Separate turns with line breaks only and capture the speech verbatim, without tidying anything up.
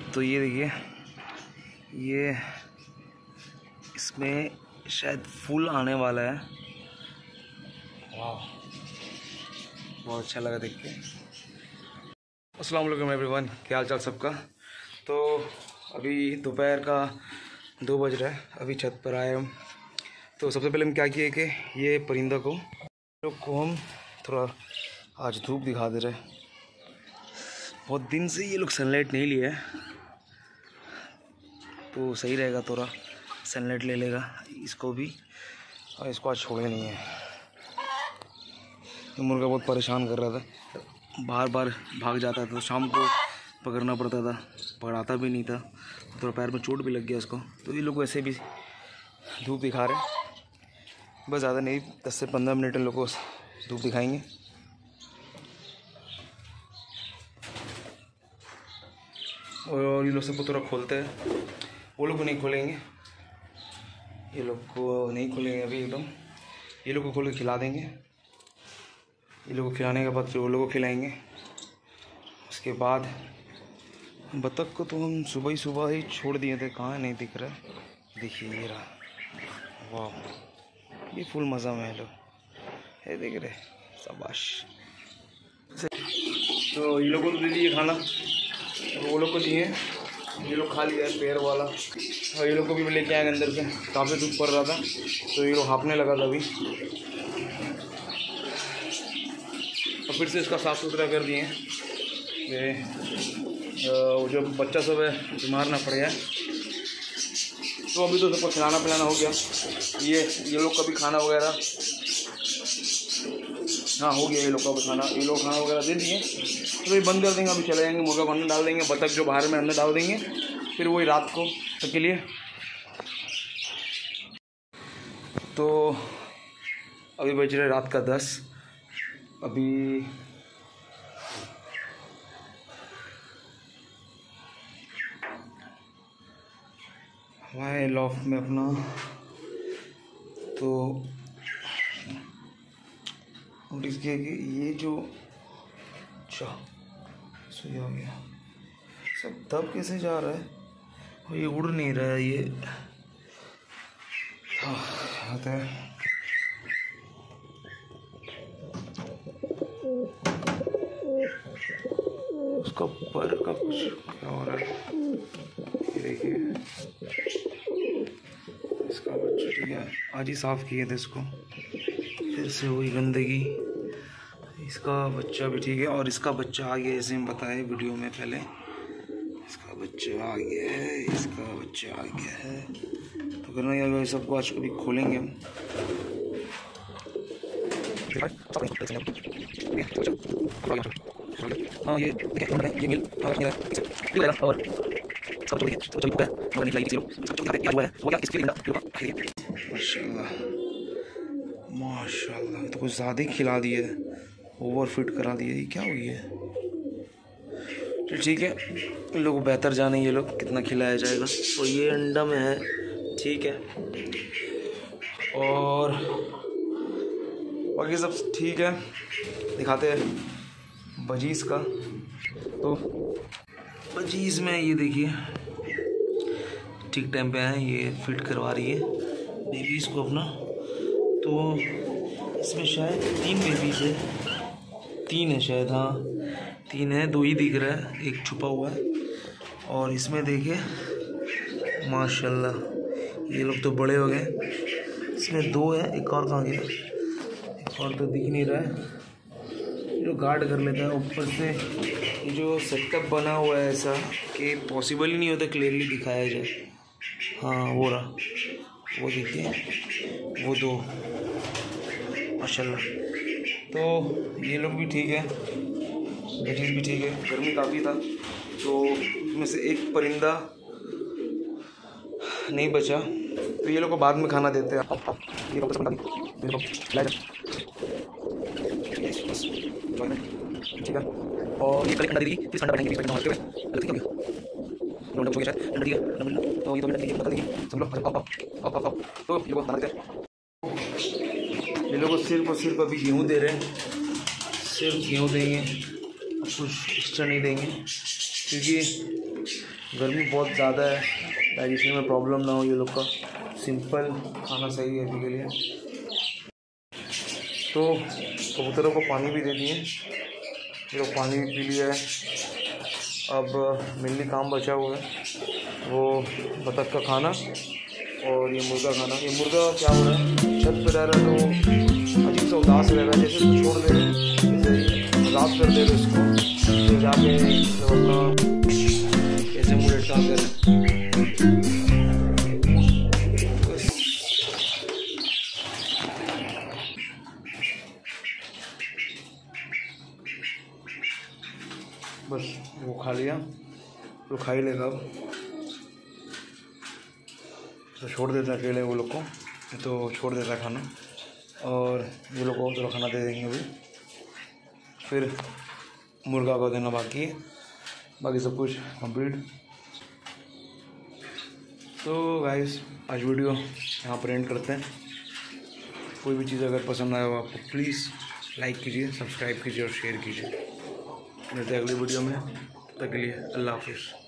तो ये देखिए, ये इसमें शायद फूल आने वाला है। वाह, बहुत अच्छा लगा देख के। अस्सलाम वालेकुम एवरीवन, क्या हाल चाल सबका। तो अभी दोपहर का दो बज रहा है, अभी छत पर आए हम। तो सबसे पहले हम क्या किए कि ये परिंदा को लोग को हम थोड़ा आज धूप दिखा दे रहे। बहुत दिन से ये लोग सनलाइट नहीं लिए है, तो सही रहेगा, थोड़ा सनलाइट ले लेगा इसको भी, और इसको आज छोड़े नहीं है। ये मुर्गा बहुत परेशान कर रहा था, बार बार भाग जाता था, तो शाम को पकड़ना पड़ता था, पकड़ाता भी नहीं था, थोड़ा पैर में चोट भी लग गया इसको। तो ये लोग वैसे भी धूप दिखा रहे, बस ज़्यादा नहीं, दस से पंद्रह मिनट इन लोगों को धूप दिखाएंगे। और ये लोग सबको थोड़ा खोलते हैं, वो लोग को नहीं खोलेंगे, ये लोग को नहीं खोलेंगे अभी एकदम। ये लोग को खोल के खिला देंगे, ये लोग को खिलाने के बाद फिर वो लोग को खिलाएंगे। उसके बाद बतख को तो हम सुबह ही सुबह ही छोड़ दिए थे, कहाँ नहीं दिख रहा है। देखिए ये रहा, वाह, ये फुल मज़ा में है लोग, ये देख रहे, शाबाश। तो ये लोगों को दे दिए खाना, तो वो लोग को दिए, ये लोग खा लिया है पैर वाला। और ये लोग को भी लेके आएंगे अंदर से, काफ़ी धूप पड़ रहा था तो ये लोग हाँफने लगा था अभी। और फिर से इसका साफ़ सुथरा कर दिए, वो जो बच्चा सब है बीमार ना पड़ जाए। तो अभी तो सबको खिलाना पिलाना हो गया, ये ये लोग का भी खाना वगैरह, हाँ हो गया ये लोग का भी खाना, ये लोग खाना वगैरह दे दिए। तो ये बंद कर देंगे, अभी चले जाएंगे, मुर्गा को अंदर डाल देंगे, बतख जो बाहर में अंदर डाल देंगे, फिर वही रात को तक के लिए। तो अभी बज रहे रात का दस। अभी हमारे लॉफ्ट में अपना तो नोटिस किया कि ये जो अच्छा सही हो गया, सब दब कैसे जा रहा है और ये उड़ नहीं रहा है। ये आता है, उसका पर का कुछ क्या हो रहा है, ये देखिए इसका बच्चा, ठीक है, आज ही साफ़ किए थे इसको, फिर से वही गंदगी। इसका बच्चा भी ठीक है, और इसका बच्चा आ गया, जैसे हम बताए वीडियो में पहले, इसका बच्चा आ गया है, इसका बच्चा आ गया है। तो करना ये सबको आज कभी खोलेंगे हम। हाँ ये ये मिल और माशाल्लाह माशाल्लाह, तो कुछ ज़्यादा ही खिला दिए, ओवर फिट करा दिए, ये क्या हुई है। तो ठीक है, इन लोगों को बेहतर जाने ये लोग कितना खिलाया जाएगा। तो ये अंडा में है, ठीक है, और बाकी सब ठीक है। दिखाते हैं बजीज़ का। तो बजीज़ में ये देखिए ठीक टाइम पे है, ये फिट करवा रही है बेबीज़ को अपना। तो इसमें शायद तीन बेबीज़ है, तीन है शायद, हाँ तीन है, दो ही दिख रहा है, एक छुपा हुआ है। और इसमें देखिए माशाल्लाह ये लोग तो बड़े हो गए, इसमें दो है, एक और कहाँ गया, एक और तो दिख नहीं रहा है, जो गार्ड कर लेता है ऊपर से। ये जो सेटअप बना हुआ है ऐसा कि पॉसिबल ही नहीं होता क्लियरली दिखाया जाए। हाँ वो रहा, वो देखिए, वो दो माशाल्लाह। तो ये लोग भी ठीक है, बेटीज भी ठीक है। गर्मी काफ़ी था तो इनमें से एक परिंदा नहीं बचा, तो ये लोग को बाद में खाना देते हैं। ठीक है, और ये कल अंडा देगी, फिर अंडा बनाएंगे, बीच में मारते हुए गलती हो गया, अंडा हो गया शायद, अंडा दिया, अंडा मिला, तो ये दो मिनट देखिए, बता देखिए सब लोग, अप अप अप अप। तो ये लोग बनाते हैं, ये लोग सिर्फ और सिर्फ अभी गेहूँ दे रहे हैं, सिर्फ गेहूँ देंगे, कुछ एक्स्ट्रा नहीं देंगे। क्योंकि गर्मी बहुत ज़्यादा है, डाइजेशन में प्रॉब्लम ना हो ये लोग का। सिंपल खाना सही है अभी के लिए। तो कबूतरों को पानी भी दे दिए, ये लोग पानी भी पी लिया है। अब मेनली काम बचा हुआ है वो बतख का खाना और ये मुर्गा खाना। ये मुर्गा क्या हो रहा है, छत पर रह रहा है तो अजीब सा उदास रह रहा है, जैसे उसको छोड़ दे रहे, जैसे मजाक कर दे रहे उसको, तो जाके तो अपना ऐसे मुँह लटका कर बस वो खा लिया तो खा ही लेगा। अब तो छोड़ देता है अकेले वो लोग को, तो छोड़ देता है खाना, और ये लोग को थोड़ा खाना दे देंगे अभी, फिर मुर्गा को देना बाकी है, बाकी सब कुछ कंप्लीट। तो गाइस आज वीडियो यहाँ पर एंड करते हैं। कोई भी चीज़ अगर पसंद आए हो आपको प्लीज़ लाइक कीजिए, सब्सक्राइब कीजिए और शेयर कीजिए। मिलते हैं अगली वीडियो में, तब तक के लिए अल्लाह हाफिज़।